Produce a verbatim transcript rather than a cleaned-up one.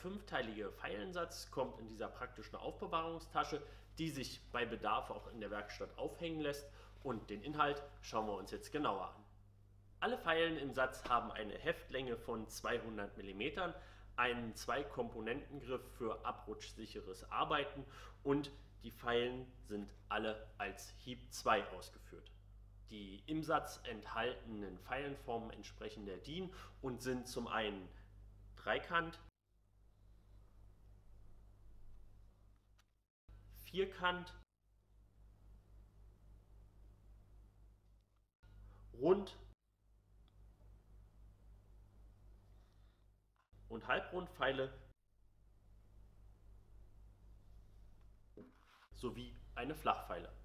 fünfteilige Pfeilensatz kommt in dieser praktischen Aufbewahrungstasche, die sich bei Bedarf auch in der Werkstatt aufhängen lässt, und den Inhalt schauen wir uns jetzt genauer an. Alle Pfeilen im Satz haben eine Heftlänge von zweihundert Millimeter, einen Zwei-Komponenten-Griff für abrutschsicheres Arbeiten und die Pfeilen sind alle als Hieb zwei ausgeführt. Die im Satz enthaltenen Pfeilenformen entsprechen der D I N und sind zum einen Dreikant, Vierkant, Rund- und Halbrundpfeile sowie eine Flachpfeile.